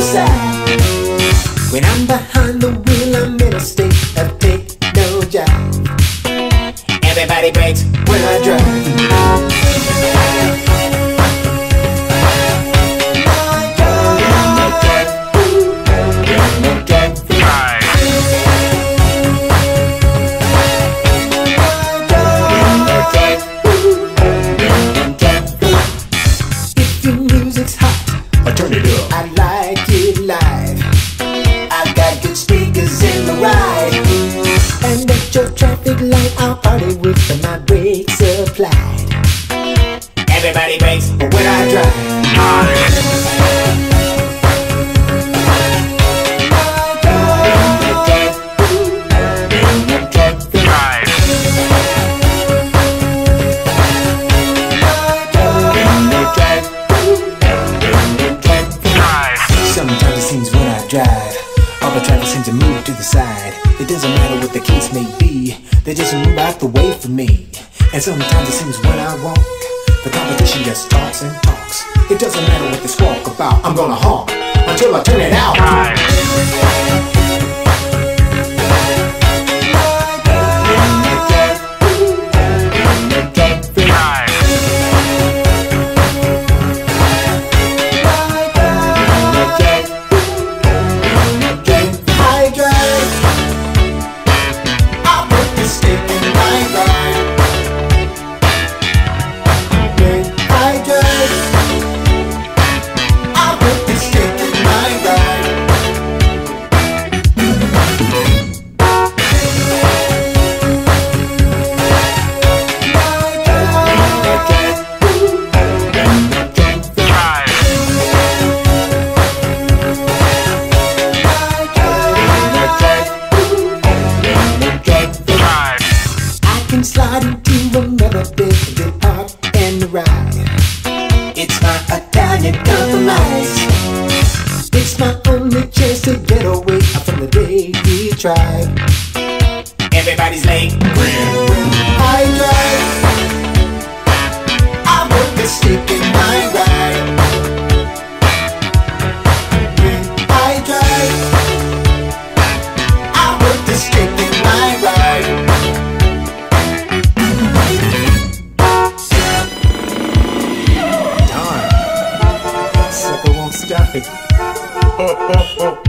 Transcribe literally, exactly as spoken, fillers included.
side. When I'm behind the wheel, I'm in a state of take no jive. Everybody breaks when I drive. Turn it up. I like it live. I've got good speakers in the ride. And at your traffic light, I'll party with my brakes applied. Everybody brakes when I drive. Sometimes it seems when I drive, all the traffic seems to move to the side. It doesn't matter what the case may be, they just move out the way for me. And sometimes it seems when I walk, the competition just talks and talks. It doesn't matter what they squawk about, I'm gonna honk until I turn it out. Slide into another big park and ride. It's my Italian compromise. It's my only chance to get away from the daily drive. Everybody's late when I drive. I put the stick in my ride. When I drive, I put the stick in my ride. Stop it. Oh, oh, oh.